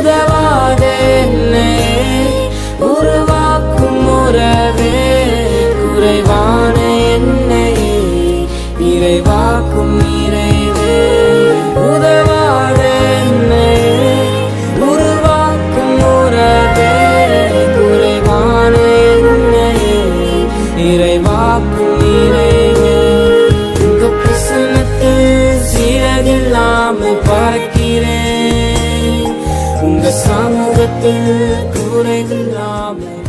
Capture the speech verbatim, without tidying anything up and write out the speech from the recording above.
உதவாத என்னை உருவாக்கும் உறவே குறைவான என்னையே நிறைவாக்கும் நிறைவே உதவாத என்னை உருவாக்கும் உறவே குறைவான என்னையே நிறைவாக்கும் நிறைவே உங்க பிரசன்னத்தில் சிறகில்லாமல் பறக்கிறேன் உங்க சமூகத்தில் குறைவில்லாமல்